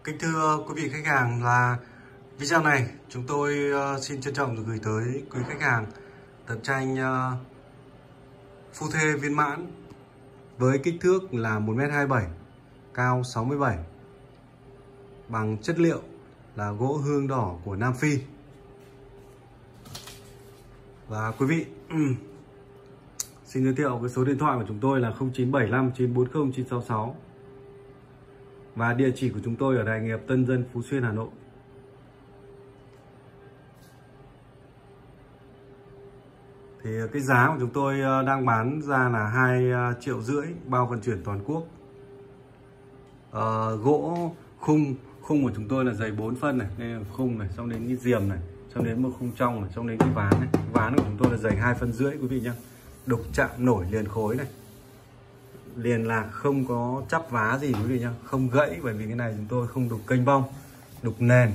Kính thưa quý vị khách hàng, là video này chúng tôi xin trân trọng được gửi tới quý khách hàng tập tranh phu thê viên mãn với kích thước là 1m27, cao 67, bằng chất liệu là gỗ hương đỏ của Nam Phi. Và quý vị xin giới thiệu cái số điện thoại của chúng tôi là 0975 940 966 và địa chỉ của chúng tôi ở Đại Nghiệp, Tân Dân, Phú Xuyên, Hà Nội. Thì cái giá của chúng tôi đang bán ra là 2,5 triệu bao vận chuyển toàn quốc. Gỗ khung của chúng tôi là dày 4 phân này, đây là khung này, xong đến cái diềm này, xong đến một khung trong này, xong đến cái ván này. Cái ván của chúng tôi là dày 2,5 phân quý vị nhá. Đục chạm nổi liền khối này, liền lạc, không có chắp vá gì quý vị nhá, không gãy, bởi vì cái này chúng tôi không đục kênh vong, đục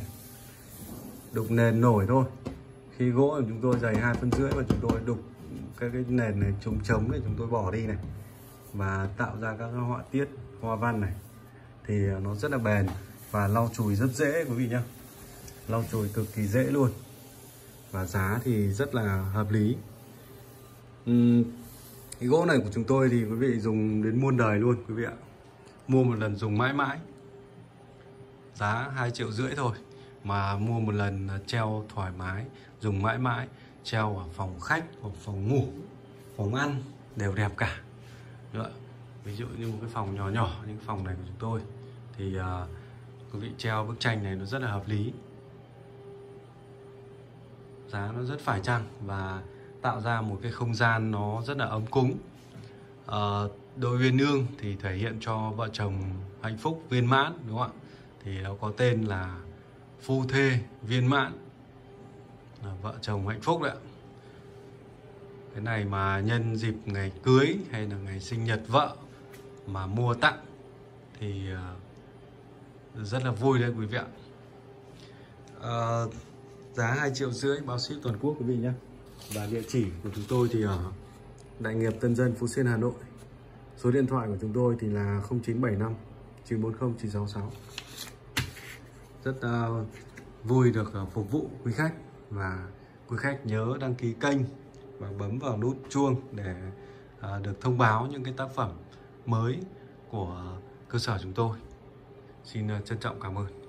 nền nổi thôi. Khi gỗ của chúng tôi dày 2,5 phân và chúng tôi đục cái nền này, chống này chúng tôi bỏ đi này và tạo ra các họa tiết hoa văn này thì nó rất là bền và lau chùi rất dễ quý vị nhá, lau chùi cực kỳ dễ luôn, và giá thì rất là hợp lý. Cái gỗ này của chúng tôi thì quý vị dùng đến muôn đời luôn quý vị ạ, mua một lần dùng mãi mãi. Giá 2,5 triệu thôi mà mua một lần treo thoải mái, dùng mãi mãi, treo ở phòng khách hoặc phòng ngủ, phòng ăn đều đẹp cả. Ví dụ như một cái phòng nhỏ nhỏ như cái phòng này của chúng tôi thì quý vị treo bức tranh này nó rất là hợp lý, giá nó rất phải chăng và tạo ra một cái không gian nó rất là ấm cúng. Đôi uyên ương thì thể hiện cho vợ chồng hạnh phúc viên mãn, đúng không ạ? Thì nó có tên là phu thê viên mãn, là vợ chồng hạnh phúc đấy ạ. Cái này mà nhân dịp ngày cưới hay là ngày sinh nhật vợ mà mua tặng thì rất là vui đấy quý vị ạ. Giá 2,5 triệu bao ship toàn quốc quý vị nhé. Và địa chỉ của chúng tôi thì ở Đại Nghiệp, Tân Dân, Phú Xuyên, Hà Nội. Số điện thoại của chúng tôi thì là 0975 940 966. Rất vui được phục vụ quý khách, và quý khách nhớ đăng ký kênh và bấm vào nút chuông để được thông báo những cái tác phẩm mới của cơ sở chúng tôi. Xin trân trọng cảm ơn.